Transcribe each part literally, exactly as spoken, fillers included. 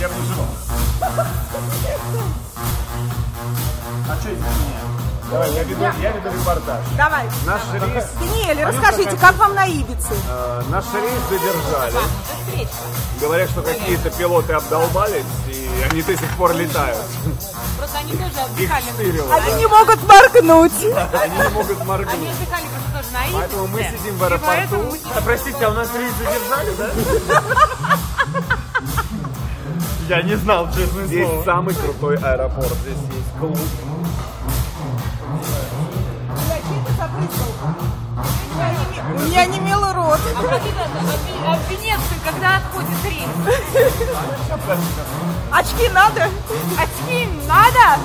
Я бы не живал. А что это меня? Давай, я веду, я веду репортаж. Давай. Наш рейс... Даниэль, расскажите, как вам на Ибице? Э, наш рейс задержали. Говорят, что какие-то пилоты обдолбались, и они до сих пор летают. Просто они тоже Их отдыхали. штырило. Они не могут моргнуть. Они не могут Они моргнуть. отдыхали просто тоже на Ибице. Поэтому мы сидим в И поэтому аэропорту. мы- А простите, а у нас рейс задержали, да? Я не знал, честное Здесь слово. самый крутой аэропорт. Здесь есть клуб. У меня не милый рот. А в Вен- а в Венецию когда отходит рейс? Очки надо? Очки надо?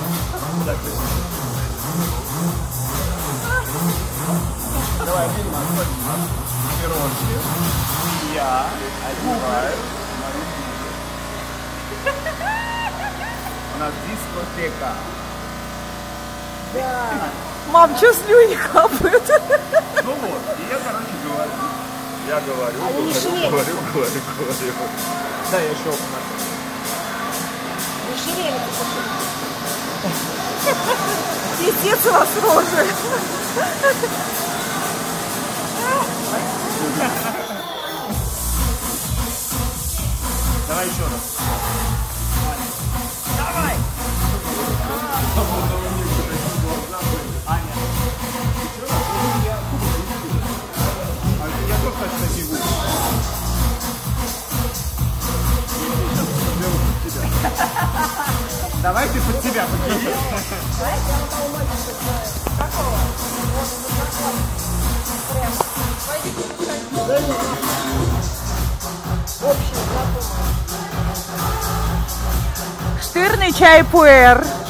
Давай, один пирожки. Я одеваю. У нас дискотека. Мам, что слюни капают? Ну вот, и я, короче, говорю. Я говорю, говорю, говорю, говорю, говорю. Да, я щелкну. Пиздец у вас рожи. Давай еще раз. Я просто такие губы. Давай ты под себя подбери. Штырный чай пуэр.